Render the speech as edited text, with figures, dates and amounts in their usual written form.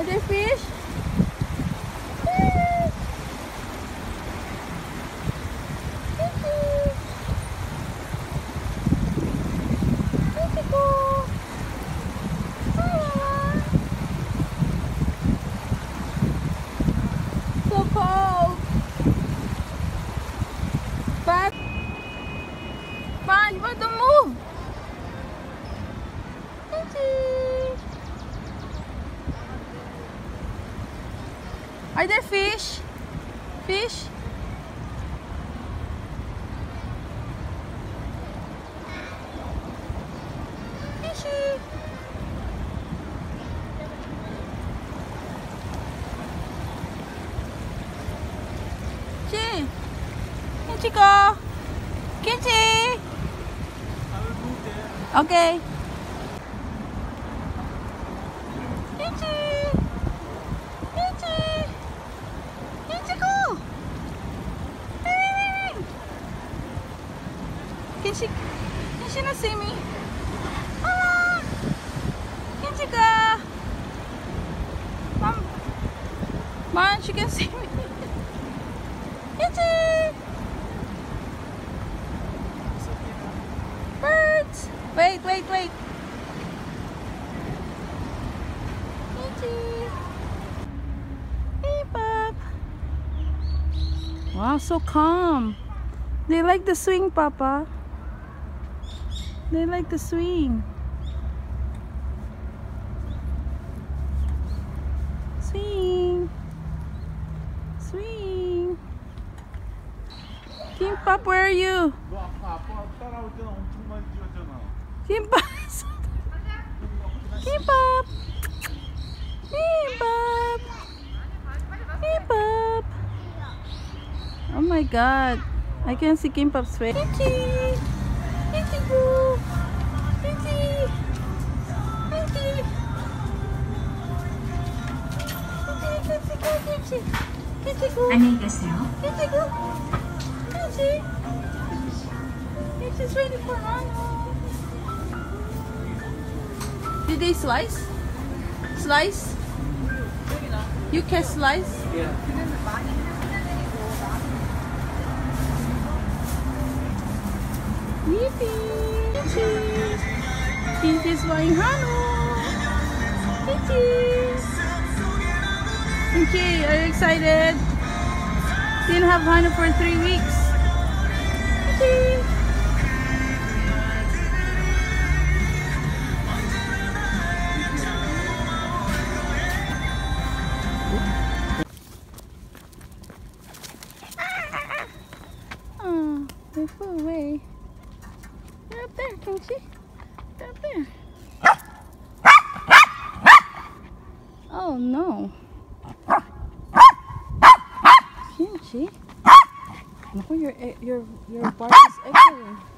Are there fish? So cold. But you want to move? Are there fish? Fish? Fishy. Kimcheeko. Kimchi. Okay. Kimchi. Kimchi. Kimcheeko. Hey. Can she not see me? Ah. Kimcheeko. Mom, she can see me. Kimchi. Birds. Wait. Hey, Pop. Wow, so calm. They like the swing, Papa. They like the swing. Swing. Swing. Kimpop, where are you? Kimpop. Kimpop. Kimpop. Kimpop. Oh my God. I can see Kimpop's face. Kimchi. Kimcheeko. Kimchi. Kimchi. Kimchi. Kimcheeko. 안녕히 계세요. Kimcheeko. Kimchi. Kimchi's ready for Nano. Did they slice? Slice? You can slice? Yeah. Yippee! Kimchi! Kimchi's going Hano! Kimchi! Kimchi, are you excited? Didn't have Hano for 3 weeks. Kimchi! Oh, they flew away. They're up there, Kimchi. They're up there. Oh no. Kimchi. Oh, your bark is echoing.